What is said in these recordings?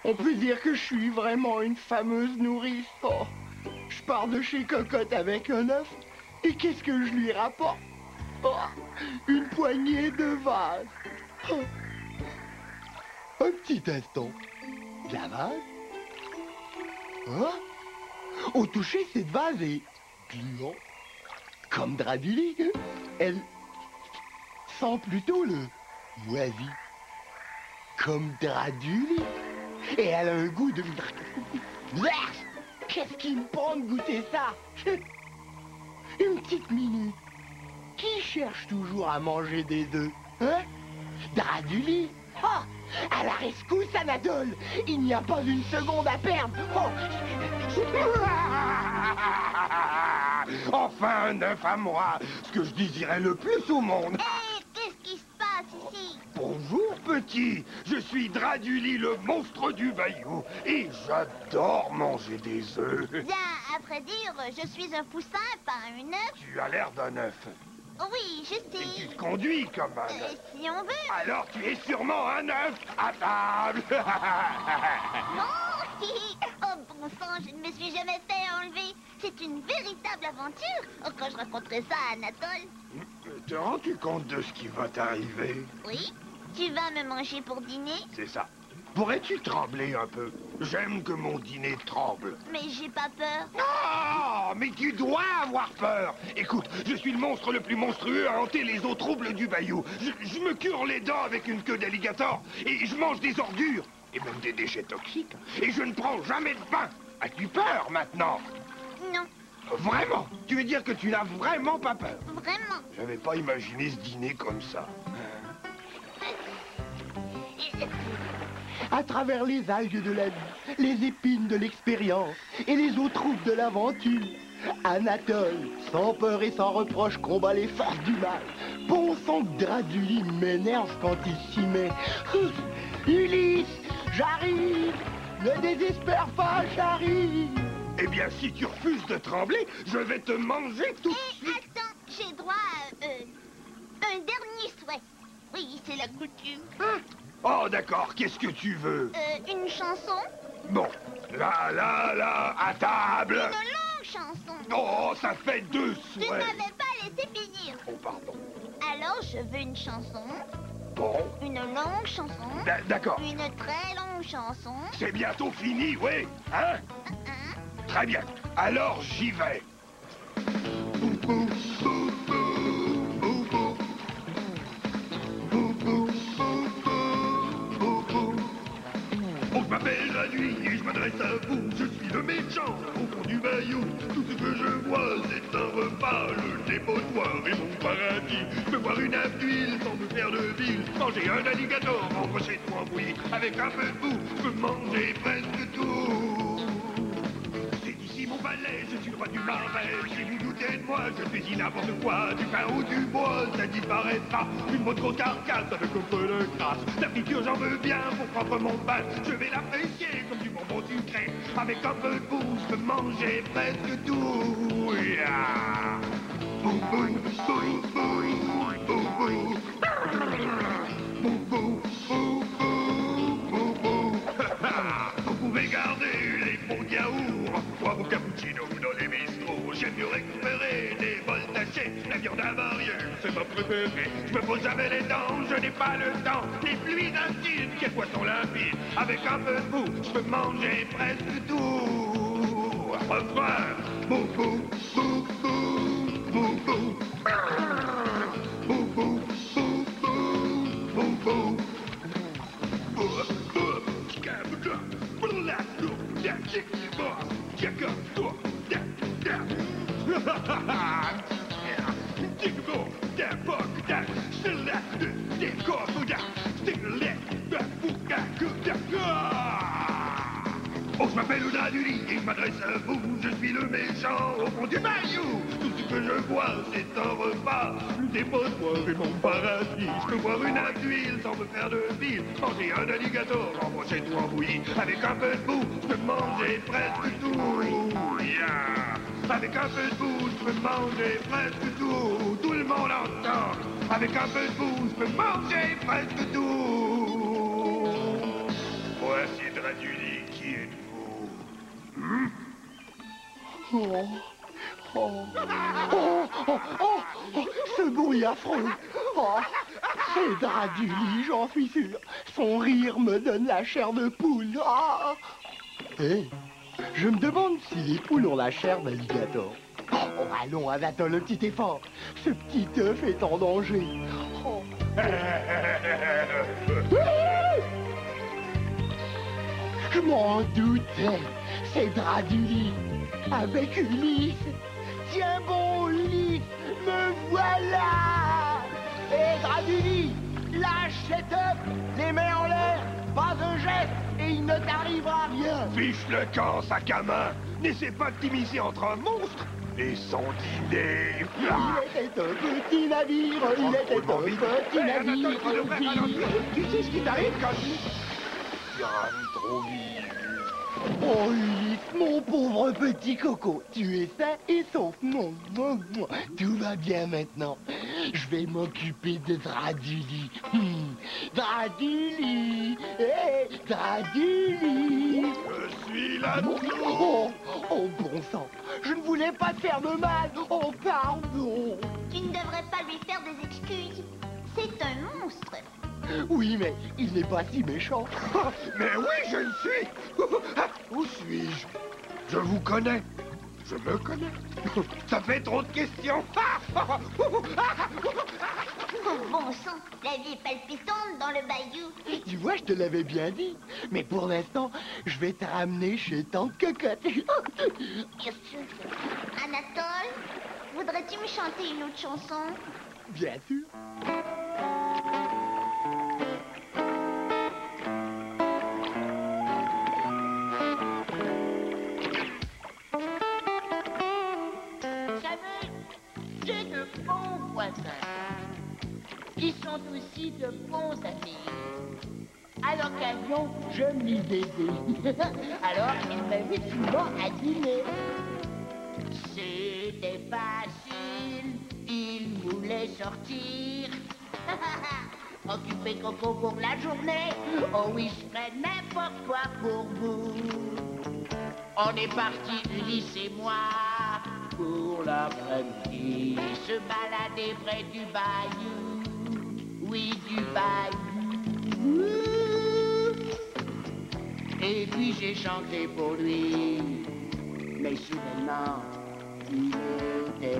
On peut dire que je suis vraiment une fameuse nourrice. Oh, je pars de chez Cocotte avec un œuf. Et qu'est-ce que je lui rapporte? Oh, une poignée de vases. Oh. Un petit instant. De la vase? Hein? Au toucher, cette vase est gluant. Comme drap du lit. Elle sent plutôt le moisi. Comme drap du lit. Et elle a un goût de... Qu'est-ce qui me prend de goûter ça? Une petite minute. Qui cherche toujours à manger des œufs? Hein? Drap du lit? Oh, à la rescousse, Anatole! Il n'y a pas une seconde à perdre! Oh. Enfin un œuf à moi, ce que je désirais le plus au monde. Hé, qu'est-ce qui se passe ici? Bonjour petit, je suis Draduli, le monstre du bayou, et j'adore manger des œufs. Bien, à vrai dire, je suis un poussin, pas un œuf. Tu as l'air d'un œuf. Oui, je Et tu sais. te conduis comme un œuf. Si on veut. Alors tu es sûrement un œuf à table. Non. Oh bon sang, je ne me suis jamais fait enlever. C'est une véritable aventure. Oh, quand je raconterai ça à Anatole. Te rends-tu compte de ce qui va t'arriver? Oui. Tu vas me manger pour dîner? C'est ça. Pourrais-tu trembler un peu? J'aime que mon dîner tremble. Mais j'ai pas peur. Non, mais tu dois avoir peur. Écoute, je suis le monstre le plus monstrueux à hanter les eaux troubles du bayou. Je me cure les dents avec une queue d'alligator. Et je mange des ordures. Et même des déchets toxiques. Et je ne prends jamais de pain. As-tu peur maintenant? Non, Vraiment? Tu veux dire que tu n'as vraiment pas peur? vraiment. J'avais pas imaginé ce dîner comme ça. À travers les algues de la vie, les épines de l'expérience et les eaux troubles de l'aventure, Anatole, sans peur et sans reproche, combat les forces du mal. Bon sang que Draduli m'énerve quand il s'y met. Ulysse, j'arrive! Ne désespère pas, j'arrive! Eh bien, si tu refuses de trembler, je vais te manger tout de Et suite. attends, j'ai droit à un dernier souhait. Oui, c'est la coutume. Hein? Oh, d'accord, qu'est-ce que tu veux? Une chanson? Bon, là, à table. Une longue chanson. Oh, ça fait 2 Tu ne souhaits. m'avais pas laissé finir. Oh, pardon. Alors, je veux une chanson, Bon, une longue chanson, d'accord. une très longue chanson. C'est bientôt fini, oui. Hein? Hein? Très bien. Alors, j'y vais. On m'appelle la nuit et je m'adresse à vous. Je suis le méchant au fond du bayou. Tout ce que je vois, c'est un repas. Le dépotoir est mon paradis. Je peux boire une nappe d'huile sans me faire de bile. Manger un alligator, rentrer chez toi bouilli. Avec un peu de boue, je peux manger presque tout. C'est ici mon palais, je suis le roi du marais. Si vous doutez de moi, je cuisine n'importe quoi. Du pain ou du bois, ça disparaîtra. Une bonne grosse carcasse avec un peu de crasse. La friture, j'en veux bien pour prendre mon pain. Je vais l'apprécier comme du bonbon sucré. Avec un peu de boue, je peux manger presque tout. Yeah. Boum, boum, boum, boum, boum, boum. Boum, boum, boum, boum, boum, boum. Vous pouvez garder les pots de yaourt, boire vos cappuccinos dans les bistrots. J'aime mieux récupérer des bols tachés. La viande avariée, c'est ma préférée. Je me pose jamais les dents, je n'ai pas le temps. Les fluides acides, quel poisson limpide. Avec un peu de boue, je peux manger presque tout. Refrain, boum, boum, boum, boum, boum, boum. Boum, boum, boum, boum, boum, boum. Oh, je m'appelle Draduli et je m'adresse à vous. Je suis le méchant au fond du bayou. Tout ce que je vois, c'est un repas. Le dépotoir est mon paradis. Je peux boire une nappe d'huile sans me faire de bile. Manger un alligator, rentrer tout en bouillie. Avec un peu de boue, je peux manger presque tout. Yeah. Avec un peu de boue, je peux manger presque tout. Tout le monde entend. Avec un peu de boue, je peux manger presque tout. Voici Draduli. Oh, oh, oh, oh, oh, oh, ce bruit affreux. Oh, c'est Draduli, j'en suis sûr. Son rire me donne la chair de poule. Ah. Hé, je me demande si les poules ont la chair d'alligator. Oh, allons, Anatole, le petit effort. Ce petit œuf est en danger. Oh. Je m'en doutais. C'est Draduli avec Ulysse. Tiens bon, Ulysse, me voilà. Hé, Draduli, lâche cet œuf, les mains en l'air, pas un geste et il ne t'arrivera rien. Fiche le camp, sac à main. N'essaie pas de t'immiscer entre un monstre et son dîner. Il était un petit navire, il était un petit navire. Tu sais ce qui t'arrive quand tu rames trop vite. Oh Ulysse, mon pauvre petit coco, tu es sain et sauf. Tout va bien maintenant. Je vais m'occuper de Draduli. Draduli, hé, Draduli. Je suis là-dessous. Oh, oh bon sang, je ne voulais pas te faire de mal. Oh pardon. Tu ne devrais pas lui faire des excuses. C'est un monstre. Oui, mais il n'est pas si méchant. Mais oui, je le suis. Où suis-je? Je vous connais. Je me connais. Ça fait trop de questions. Oh bon sang, la vie est palpitante dans le bayou. Tu vois, je te l'avais bien dit. Mais pour l'instant, je vais te ramener chez Tante Cocotte. Anatole, voudrais-tu me chanter une autre chanson? Bien sûr. J'ai de bons voisins qui sont aussi de bons amis. À l'occasion, je me lis baiser. Alors, ils m'invitent souvent à dîner. C'était facile, ils voulaient sortir. Occupé Coco pour la journée. Oh oui, je ferais n'importe quoi pour vous. On est parti, Ulysse et moi, pour l'après-midi, se balader près du bayou, oui, du bayou. Et puis j'ai chanté pour lui, mais soudainement, il était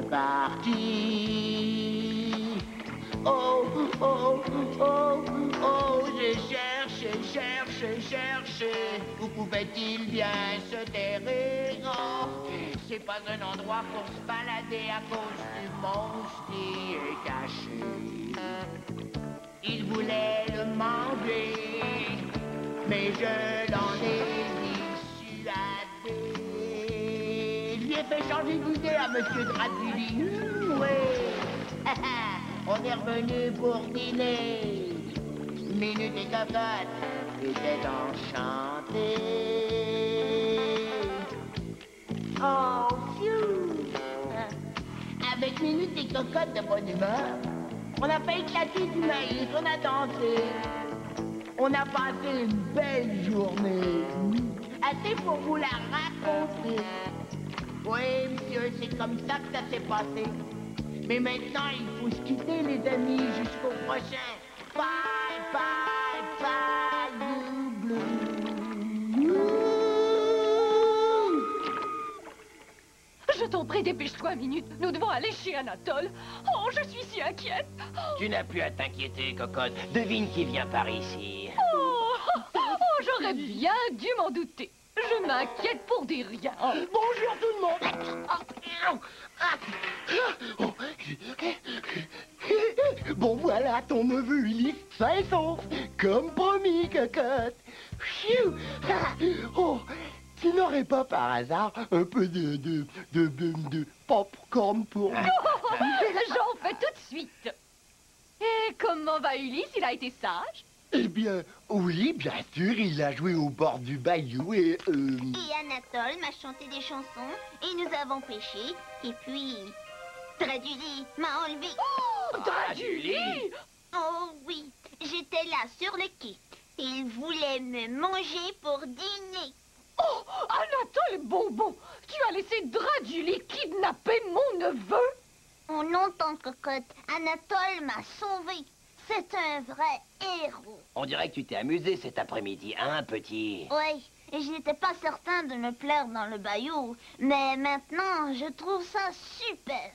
parti. Oh, oh, oh, oh, j'ai cherché, où pouvait-il bien se terrer? Oh, c'est pas un endroit pour se balader à cause du monstre qui est caché. Il voulait le manger, mais je l'en ai dissuadé. Lui ai fait changer d'idée à Monsieur Draduli. Oui, on est revenu pour dîner. Minute et Cocotte étaient enchantés. Oh, phew! Avec Minute et Cocotte de bonne humeur, on a fait éclater du maïs, on a dansé. On a passé une belle journée. Assez pour vous la raconter. Oui, monsieur, c'est comme ça que ça s'est passé. Mais maintenant, il faut se quitter, les amis, jusqu'au prochain. Bye, bye, bye, you blue. Je t'en prie, dépêche-toi, Minute. Nous devons aller chez Anatole. Oh, je suis si inquiète. Tu n'as plus à t'inquiéter, Cocotte. Devine qui vient par ici. Oh, j'aurais bien dû m'en douter. Je m'inquiète pour des riens. Bonjour tout le monde. Bon voilà ton neveu Ulysse, sain et sauf, comme promis, Cocotte. Pfiou. Oh, tu n'aurais pas par hasard un peu de popcorn pour... J'en fais tout de suite. Et comment va Ulysse? Il a été sage? Eh bien, oui, bien sûr, il a joué au bord du bayou et... Et Anatole m'a chanté des chansons, et nous avons pêché, et puis... Draduli m'a enlevé. Oh, Draduli! Oh oui, j'étais là sur le quai. Il voulait me manger pour dîner. Oh, Oh, Anatole Bonbon, tu as laissé Draguli kidnapper mon neveu? Oh non, tante Cocotte, Anatole m'a sauvée. C'est un vrai héros. On dirait que tu t'es amusé cet après-midi, hein, petit? Oui, et je n'étais pas certain de me plaire dans le bayou. Mais maintenant, je trouve ça super.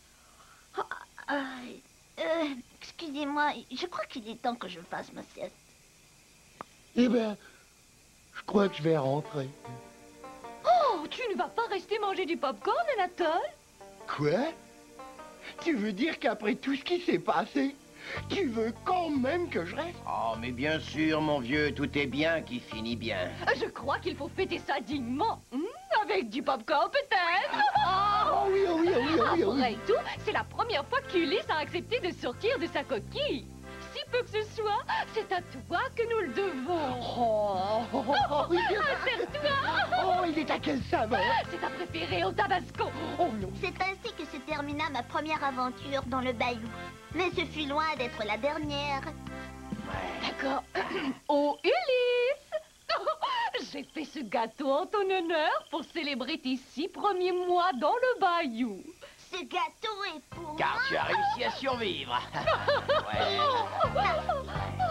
Excusez-moi, je crois qu'il est temps que je fasse ma sieste. Eh ben, je crois que je vais rentrer. Oh, tu ne vas pas rester manger du popcorn, Anatole? Quoi? Tu veux dire qu'après tout ce qui s'est passé, tu veux quand même que je reste? Oh, mais bien sûr, mon vieux, tout est bien qui finit bien. Je crois qu'il faut fêter ça dignement. Avec du popcorn, peut-être? Oh oui, oh oui, oh oui, oh oui, oh oui. Après tout, c'est la première fois qu'Ulysse a accepté de sortir de sa coquille. Si peu que ce soit, c'est à toi que nous le devons. Oui. Serre-toi. Oh, il est à quelle saveur? C'est ta préférée au tabasco. Oh non. C'est ainsi que se termina ma première aventure dans le bayou. Mais ce fut loin d'être la dernière. D'accord. Oh, Ulysse! J'ai fait ce gâteau en ton honneur pour célébrer tes 6 premiers mois dans le bayou. Ce gâteau est pour Car moi. tu as réussi à survivre. Ouais.